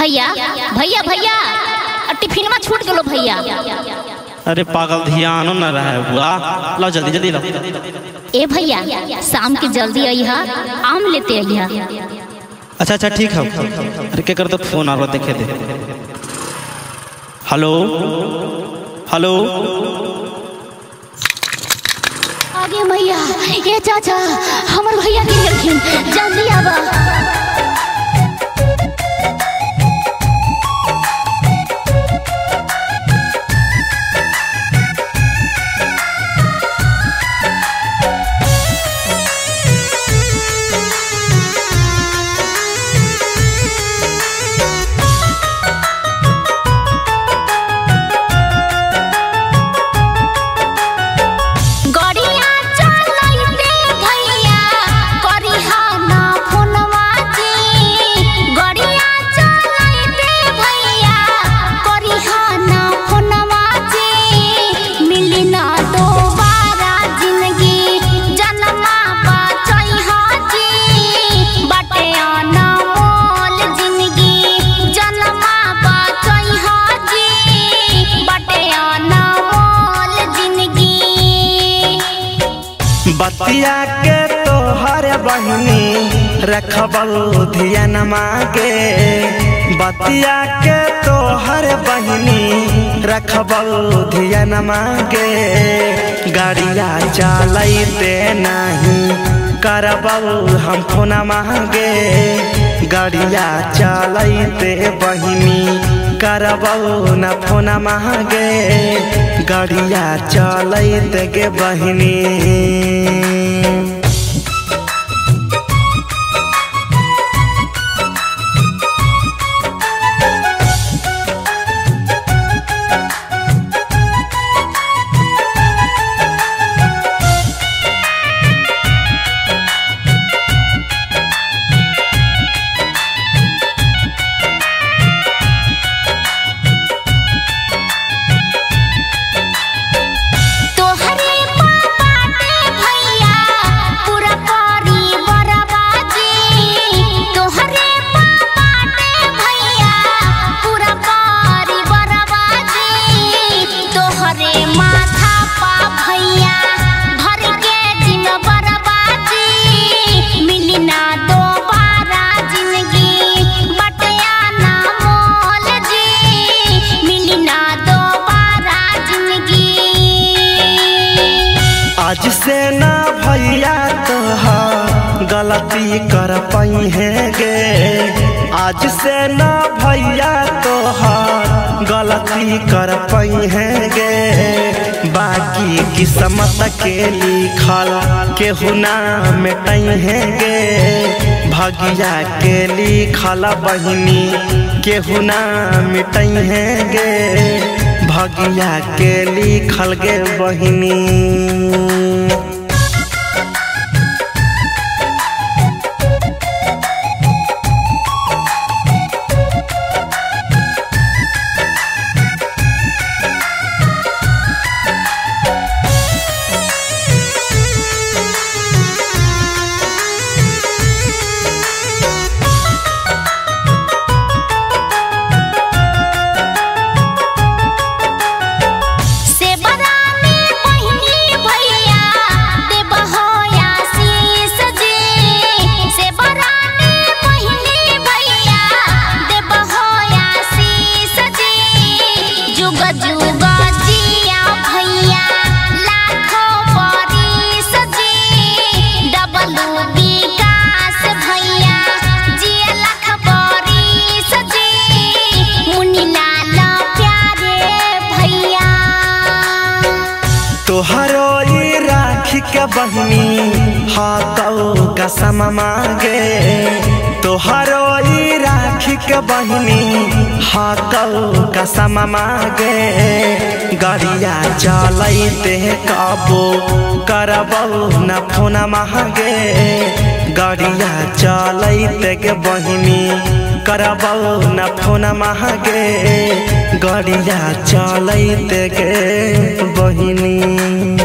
भैया भैया भैया टिफिन में छूट गलो भैया। अरे पागल ध्यान न रहा हुआ, लो जल्दी जल्दी लो। ए भैया शाम के जल्दी आइहा, आम लेते आइहा। अच्छा अच्छा ठीक है। अरे क्या कर तो फोन आ रहा देखे दे। हेलो हेलो आगे भैया ये चाचा हमार भैया के रखिन जल्दी आवा। बतिया के तोहर बहिनी रखबल ध्यान मांगे, बतिया के तोहर बहिनी रखबल ध्यान मांगे। गाड़िया चलते नहीं करबल हम फोन मांगे, गाड़िया चलते बहिनी करबल न फोन मांगे, गाड़िया चलते गे बहिनी। आज से ना भैया तोहार गलती कर पाई है गे, आज से ना भैया तोहार गलती कर पाई है गे। बाकी किस्मत के लिखल केहू ना मिटाई है गे, भगिया के लिखल बहिनी केहू ना मिटाई है गे, भगिया के लिखल गे बहिनी। तोहरो ई राखी के बहिनी हाथों कसम मांगे, तोहरो ई राखी के बहिनी हाथों कसम मांगे। गाड़िया चलते कबो करबो न फोन मांगे, गाड़िया चलते के बहिनी करबो न फोन मांगे, गाड़िया चलते के बहिनी।